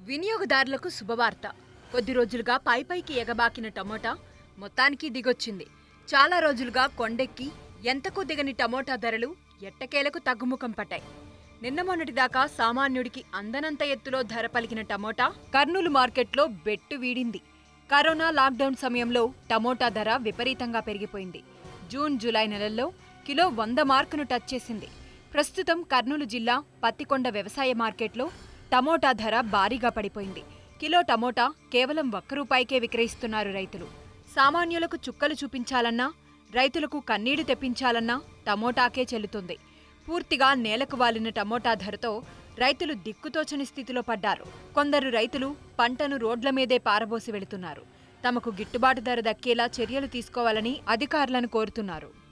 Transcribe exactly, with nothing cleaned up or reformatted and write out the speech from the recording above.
వినియోగదారులకు శుభవార్త. కొద్ది రోజులుగా పై పైకి ఎగబాకిన టమోటా మొత్తానికి దిగొచ్చింది. చాలా రోజులుగా కొండెక్కి ఎంతకు దిగని టమోటా ధరలు ఎట్టకేలకు తగ్గుముఖం పట్టాయి. నిన్న మొన్నటిదాకా సామాన్యుడికి అందనంత ఎత్తులో ధర పలికిన టమోటా కర్నూలు మార్కెట్లో బెట్టు వీడింది. కరోనా లాక్డౌన్ సమయంలో టమోటా ధర విపరీతంగా పెరిగిపోయింది. జూన్ జూలై నెలల్లో కిలో వంద మార్కును టచ్ చేసింది. ప్రస్తుతం కర్నూలు జిల్లా పత్తికొండ వ్యవసాయ మార్కెట్లో టమోటా ధర భారీగా పడిపోయింది. కిలో టమోటా కేవలం ఒక్క రూపాయికే విక్రయిస్తున్నారు రైతులు. సామాన్యులకు చుక్కలు చూపించాలన్నా, రైతులకు కన్నీడు తెప్పించాలన్నా టమోటాకే చెల్లుతుంది. పూర్తిగా నేలకు వాలిన టమోటా ధరతో రైతులు దిక్కుతోచని స్థితిలో పడ్డారు. కొందరు రైతులు పంటను రోడ్ల మీదే పారబోసి వెళుతున్నారు. తమకు గిట్టుబాటు ధర దక్కేలా చర్యలు తీసుకోవాలని అధికారులను కోరుతున్నారు.